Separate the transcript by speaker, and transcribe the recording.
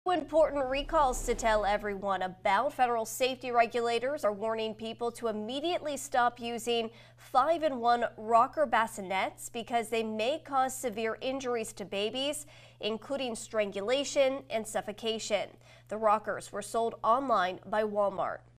Speaker 1: Important recalls to tell everyone about. Federal safety regulators are warning people to immediately stop using 5-in-1 rocker bassinets because they may cause severe injuries to babies, including strangulation and suffocation. The rockers were sold online by Walmart.